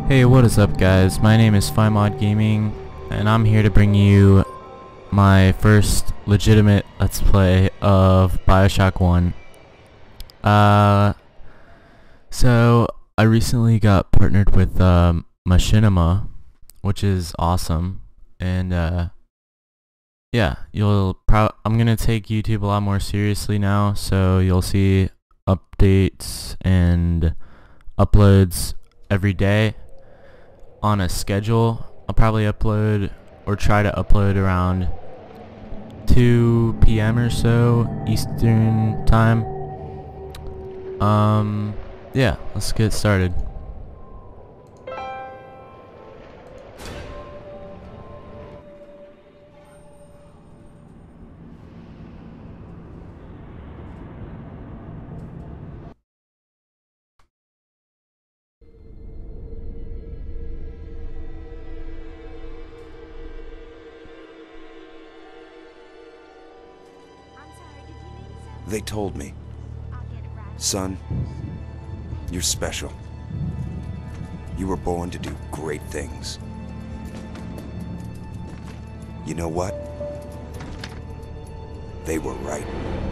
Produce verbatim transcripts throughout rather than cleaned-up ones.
Hey, what is up guys? My name is FiMod Gaming and I'm here to bring you my first legitimate Let's Play of Bioshock one. Uh, so I recently got partnered with um, Machinima, which is awesome, and uh, yeah, you'll pro I'm gonna take YouTube a lot more seriously now, so you'll see updates and uploads every day on a schedule. I'll probably upload or try to upload around two P M or so Eastern time. Um, yeah, let's get started. They told me. Son, you're special. You were born to do great things. You know what? They were right.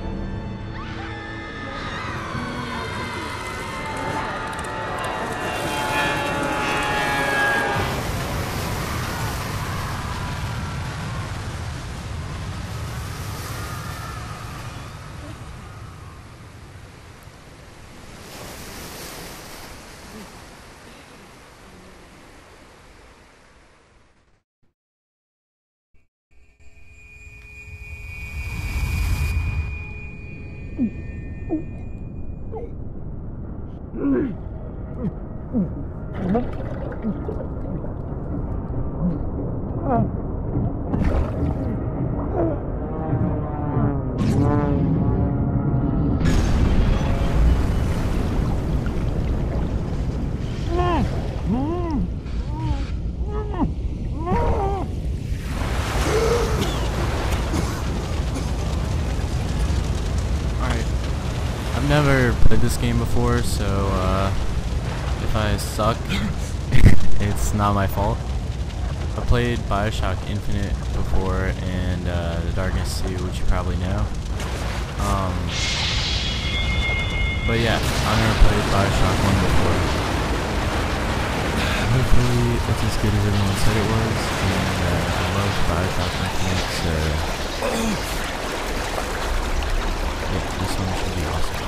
I've never played this game before, so uh, if I suck, it's not my fault. I played Bioshock Infinite before, and uh, The Darkness two, which you probably know. Um, but yeah, I've never played Bioshock one before. Hopefully it's as good as everyone said it was, and uh, I love Bioshock Infinite, so yeah, this one should be awesome.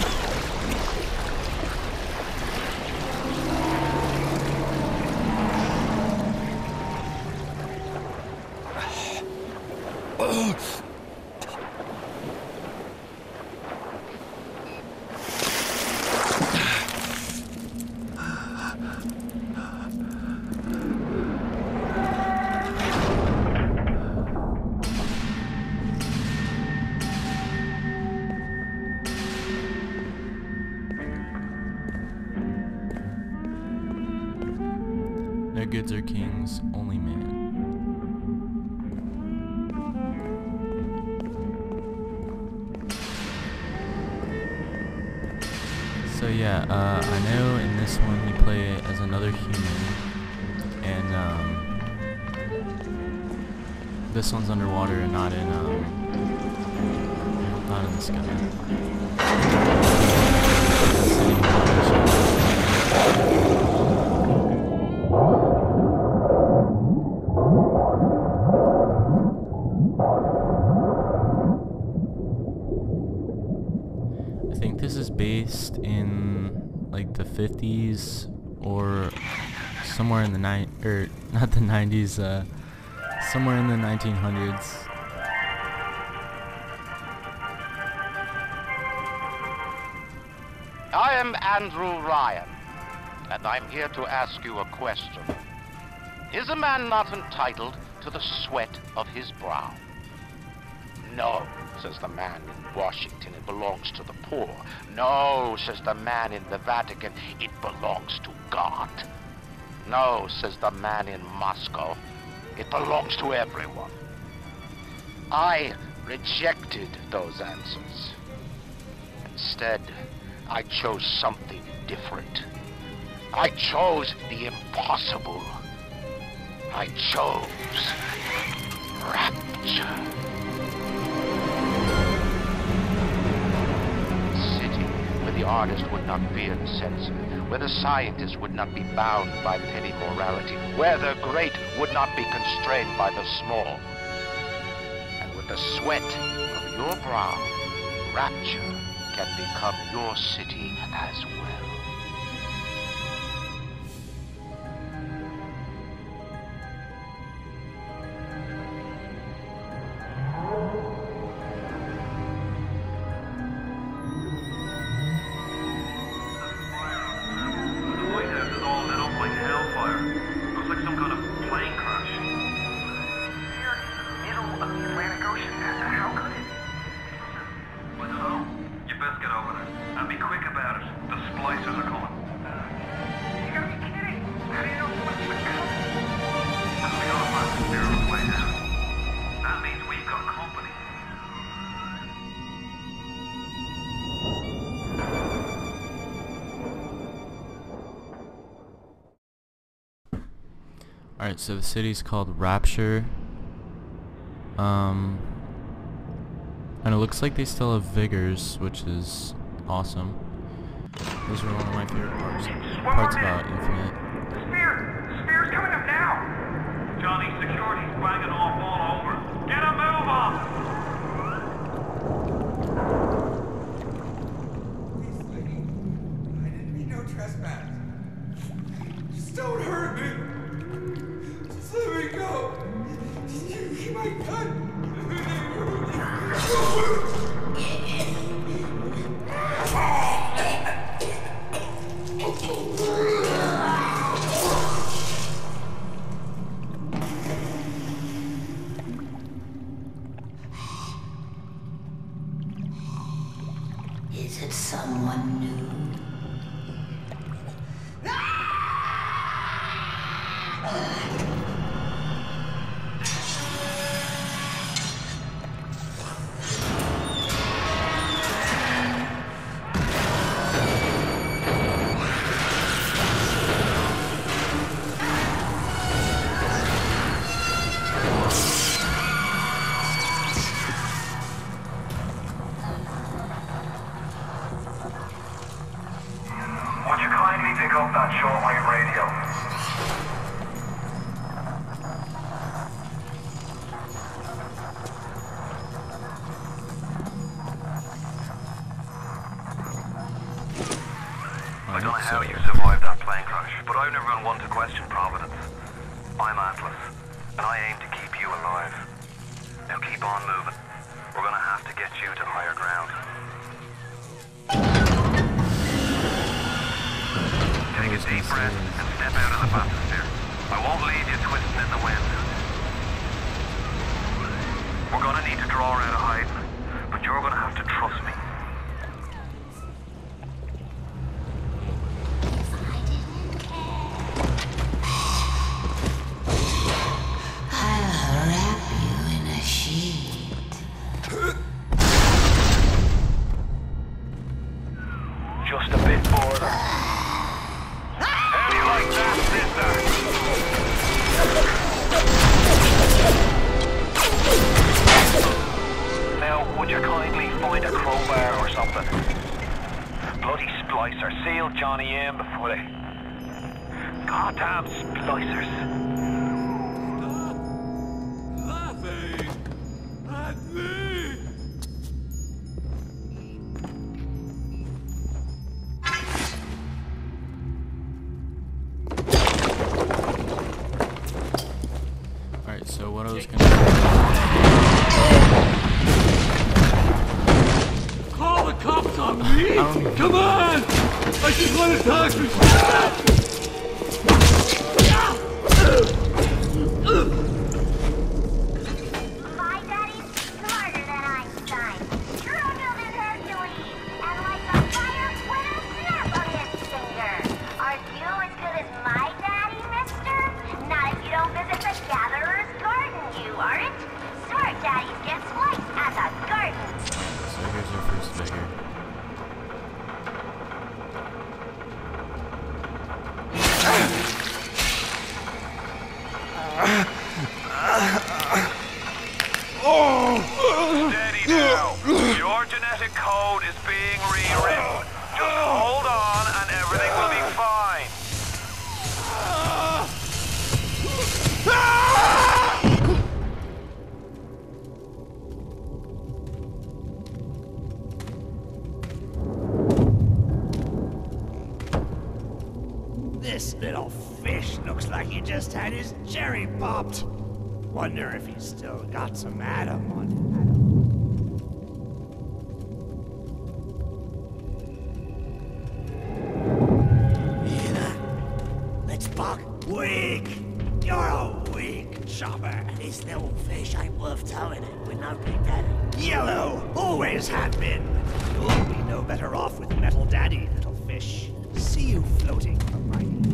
No goods are kings, only man. So yeah, uh, I know in this one you play as another human, and um, this one's underwater and not in um, not in the sky. I think this is based in like the fifties or somewhere in the nine or not the nineties, uh, somewhere in the nineteen hundreds. I am Andrew Ryan, and I'm here to ask you a question. Is a man not entitled to the sweat of his brow? No, says the man in Washington, it belongs to the poor. No, says the man in the Vatican, it belongs to God. No, says the man in Moscow, it belongs to everyone. I rejected those answers. Instead, I chose something different. I chose the impossible. I chose rapture. City where the artist would not fear the censor, where the scientist would not be bound by petty morality, where the great would not be constrained by the small. And with the sweat of your brow, rapture can become your city as well. Alright, so the city's called Rapture. Um, and it looks like they still have vigors, which is awesome. Those are one of my favorite parts, parts about Infinite. The spear! The spear's coming up now! Johnny, security's banging off all over. Get a move on! Please, lady. I didn't mean no trespass. Just don't hurt me! Just let me go! You keep my gun! Is it someone new? Would you kindly pick up that shortwave radio? I don't know how you survived that plane crash, but I've never been one to question Providence. I'm Atlas, and I aim to keep you alive. Now keep on moving. We're gonna have to get you to higher ground. Take a deep breath and step out of the bathysphere. I won't leave you twisting in the wind. We're gonna need to draw out of hiding, but you're gonna have to trust me. I'll wrap you in a sheet. Just a bit border. How do you like that, sister? Now, would you kindly find a crowbar or something? Bloody splicer. Seal Johnny in before they... Goddamn splicers. Laughing at me! Alright, so what I was gonna Call the cops on me! Come on! I just want to talk to you! My daddy's smarter than Einstein. Stronger than Hercules. And like a fire with a snap on his finger. Are you as good as my daddy, mister? Not if you don't visit the Gatherer's Garden, you aren't. Smart daddies get spliced at the garden. So here's our first vigor. fish looks like he just had his cherry popped. Wonder if he's still got some Adam on him. Hear that? Let's buck. Weak! You're a weak chopper. This little fish ain't worth towing it with no big daddy. Yellow! Always have been. You'll be no better off with metal daddy, little fish. See you floating from my head.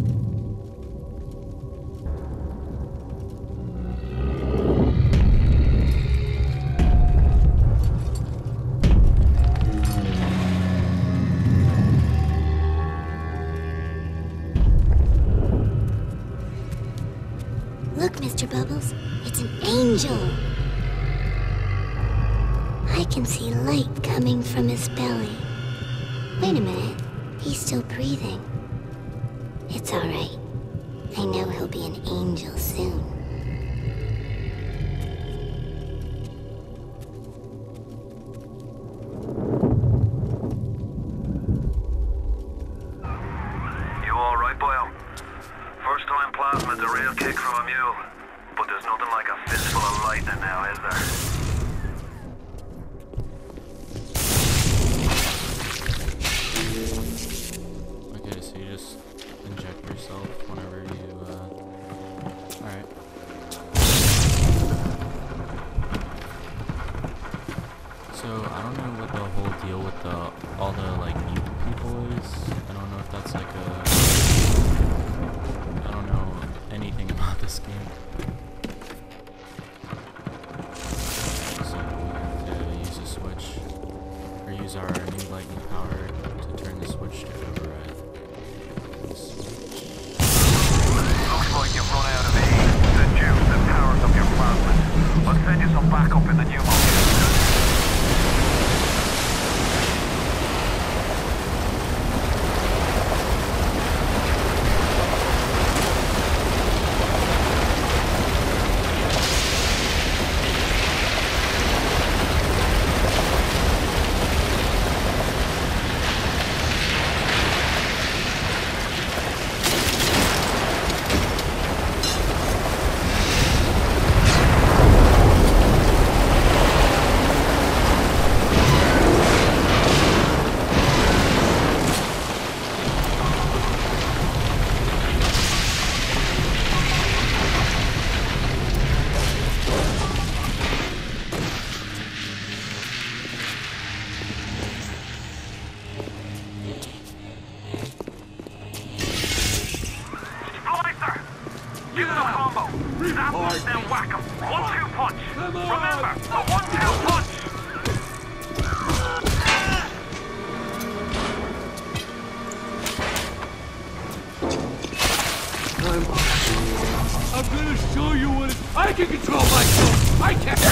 Look, Mister Bubbles, it's an angel. I can see light coming from his belly. Wait a minute, he's still breathing. It's all right. I know he'll be an angel soon. You alright, boyo? First time plasma's a real kick from a mule. But there's nothing like a fistful of lightning now, is there? Okay, so you just inject yourself whenever you, uh... Alright. So, I don't know what the whole deal with the, all the, like, mutant people is. I don't know if that's like a... I don't know anything about this game. So, we have to use a switch, or use our new lightning power to turn the switch to override. Looks like you've run out of aid. The juice that powers up your plasma. I'll send you some backup in the new molecule. Give them a combo. Zap them, then whack them. One two punch. Remember, the one two punch. I'm, I'm gonna show you what it, I can control myself. I can.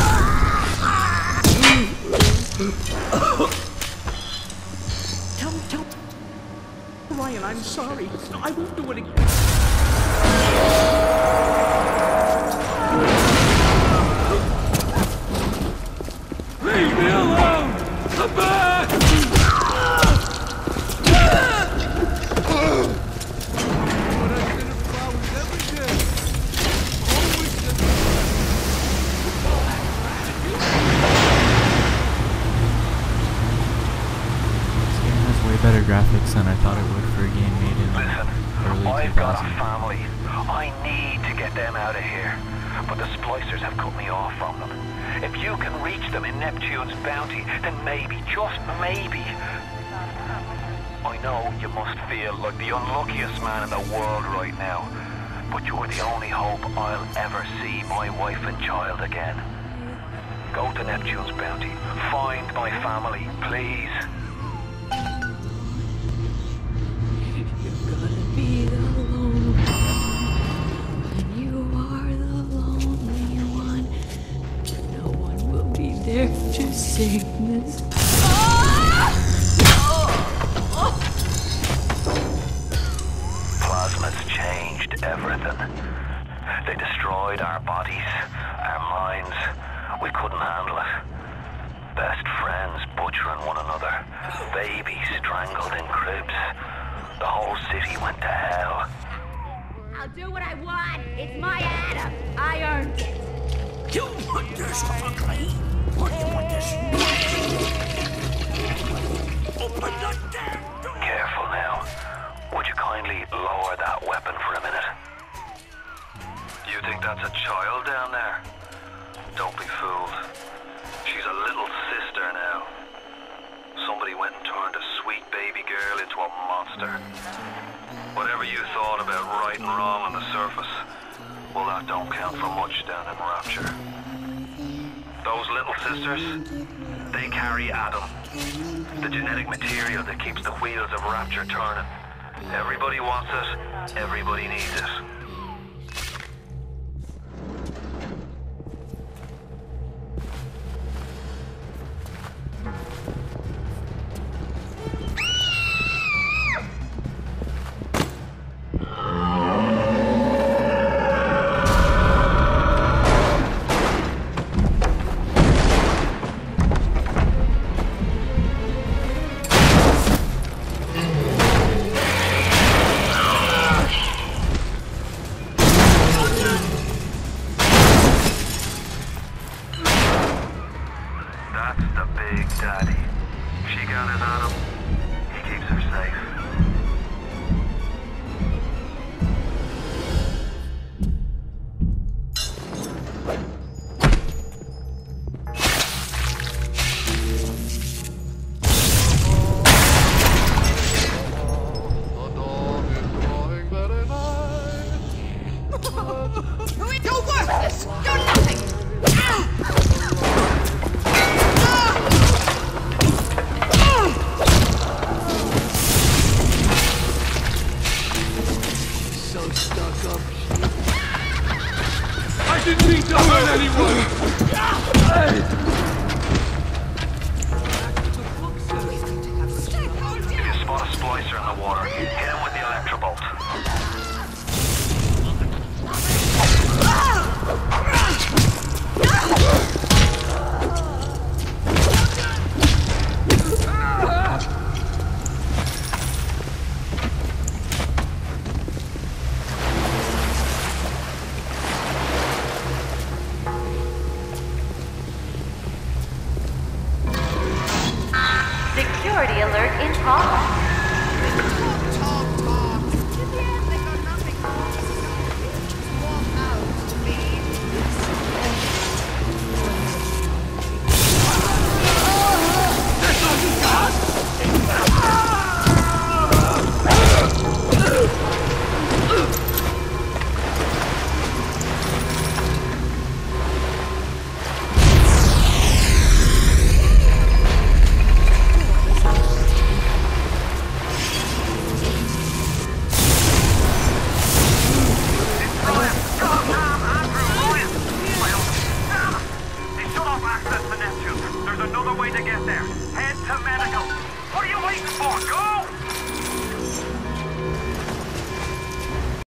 Tell, tell Ryan, I'm sorry. I won't do it again. Leave me alone! Come back! Better graphics than I thought it would for a game made in Listen, early I've got a two thousand. family. I need to get them out of here. But the splicers have cut me off from them. If you can reach them in Neptune's bounty, then maybe, just maybe... I know you must feel like the unluckiest man in the world right now. But you're the only hope I'll ever see my wife and child again. Go to Neptune's bounty. Find my family, please. Be the lone one, and you are the lonely one. No one will be there to save this. Plasma's changed everything. They destroyed our bodies, our minds. We couldn't handle it. Best friends butchering one another. Babies strangled in cribs. The whole city went to hell. I'll do what I want. It's my Adam. I earned it. You want this ugly? Or you want this Open the damn door! Careful now. Would you kindly lower that weapon for a minute? You think that's a child down there? Don't be fooled. She's a little sister now. Somebody went and turned a sweet baby girl into a monster. Whatever you thought about right and wrong on the surface, well, that don't count for much down in Rapture. Those little sisters, they carry Adam, the genetic material that keeps the wheels of Rapture turning. Everybody wants it, everybody needs it.